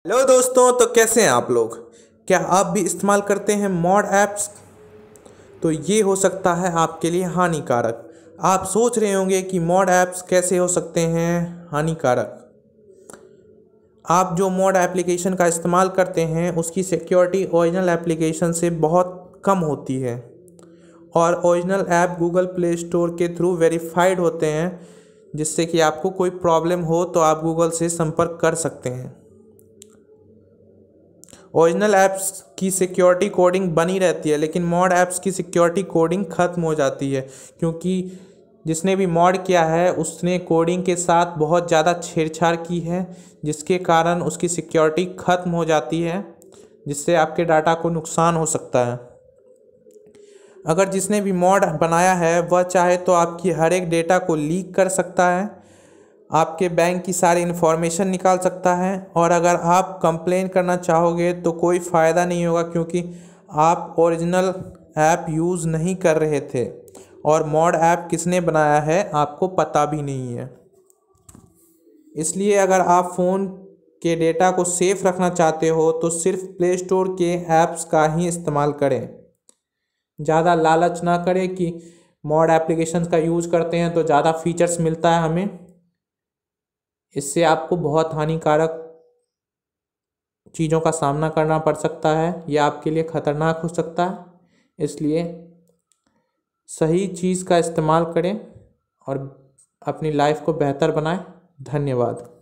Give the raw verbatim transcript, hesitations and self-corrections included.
Hello दोस्तों, तो कैसे हैं आप लोग। क्या आप भी इस्तेमाल करते हैं मॉड ऐप्स? तो ये हो सकता है आपके लिए हानिकारक। आप सोच रहे होंगे कि मॉड ऐप्स कैसे हो सकते हैं हानिकारक। आप जो मॉड एप्लीकेशन का इस्तेमाल करते हैं उसकी सिक्योरिटी ओरिजिनल एप्लीकेशन से बहुत कम होती है और original app Google Play Store के थ्रू वेरीफाइड होते हैं, जिससे कि आपको कोई प्रॉब्लम हो तो आप गूगल से संपर्क कर सकते हैं। ओरिजिनल ऐप्स की सिक्योरिटी कोडिंग बनी रहती है, लेकिन मॉड ऐप्स की सिक्योरिटी कोडिंग ख़त्म हो जाती है, क्योंकि जिसने भी मॉड किया है उसने कोडिंग के साथ बहुत ज़्यादा छेड़छाड़ की है, जिसके कारण उसकी सिक्योरिटी ख़त्म हो जाती है, जिससे आपके डाटा को नुकसान हो सकता है। अगर जिसने भी मॉड बनाया है वह चाहे तो आपकी हर एक डेटा को लीक कर सकता है, आपके बैंक की सारी इन्फॉर्मेशन निकाल सकता है, और अगर आप कंप्लेन करना चाहोगे तो कोई फ़ायदा नहीं होगा, क्योंकि आप ओरिजिनल ऐप यूज़ नहीं कर रहे थे और मॉड ऐप किसने बनाया है आपको पता भी नहीं है। इसलिए अगर आप फ़ोन के डेटा को सेफ रखना चाहते हो तो सिर्फ प्ले स्टोर के ऐप्स का ही इस्तेमाल करें। ज़्यादा लालच ना करें कि मॉड एप्लीकेशन का यूज़ करते हैं तो ज़्यादा फीचर्स मिलता है हमें। इससे आपको बहुत हानिकारक चीज़ों का सामना करना पड़ सकता है, यह आपके लिए ख़तरनाक हो सकता है। इसलिए सही चीज़ का इस्तेमाल करें और अपनी लाइफ को बेहतर बनाएं। धन्यवाद।